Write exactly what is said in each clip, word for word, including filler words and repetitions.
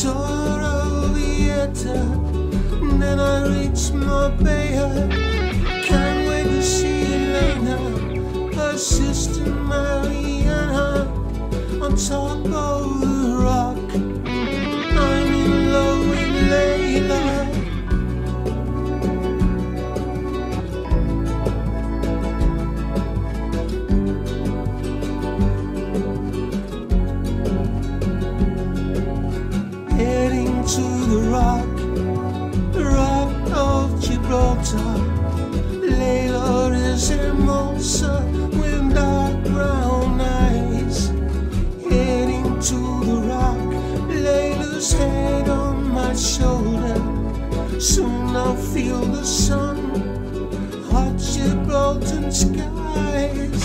and then I reach Marbella. Can't wait to see Elena, her sister Mariana, on top of the rock. I'm in love with Layla. Heading to the rock, the rock of Gibraltar. Layla is hermosa with dark brown eyes. Heading to the rock, Layla's head on my shoulder. Soon I'll feel the sun, hot Gibraltar skies.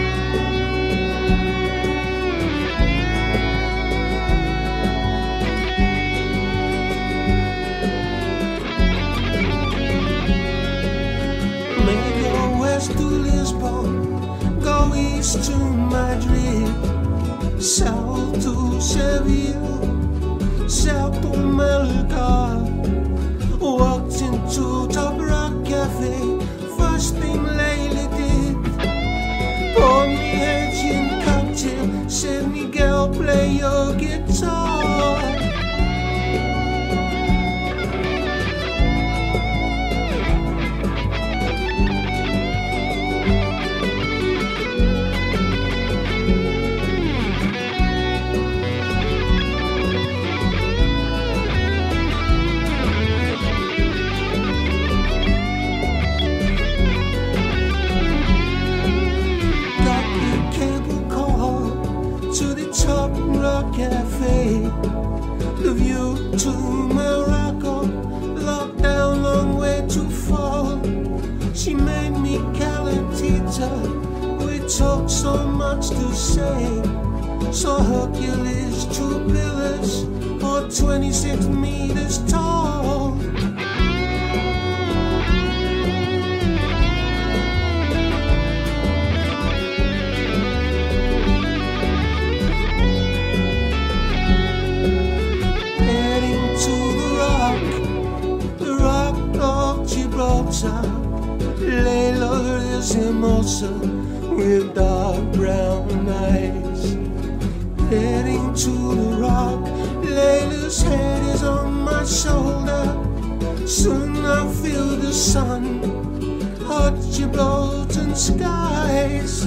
To Lisbon, go east to Madrid, south to Seville, south to Malaga. Walked into Top Rock Cafe, first thing Layla did, poured me a gin cocktail, said, "Miguel, play your guitar." Top Rock Cafe, the view to Morocco, locked down, long way to fall. She made me calentita, we talked so much to say. So Hercules, two pillars, or twenty-six meters tall. Layla is hermosa with dark brown eyes. Heading to the rock, Layla's head is on my shoulder. Soon I'll feel the sun, hot Gibraltar skies.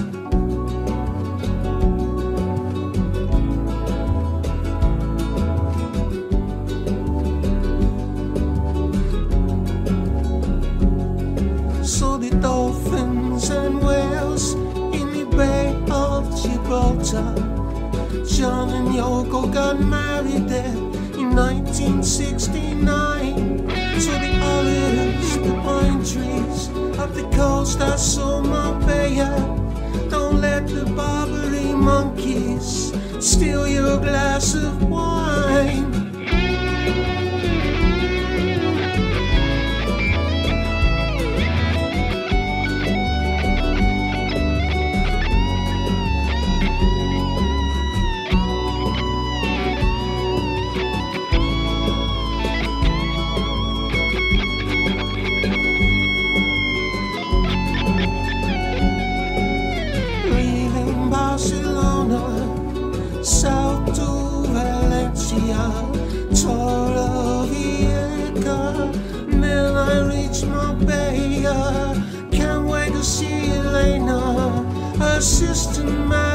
So the dolphins and whales in the Bay of Gibraltar. John and Yoko got married there in nineteen sixty-nine. So the olives, the pine trees up the coast, I saw Marbella. Don't let the Barbary monkeys steal your glass of wine. Barcelona, south to Valencia, Torre Vieja, then I reach Marbella. Can't wait to see Elena, her sister Mariana.